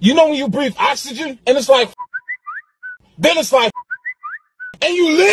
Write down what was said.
You know when you breathe oxygen and it's like, then it's like, and you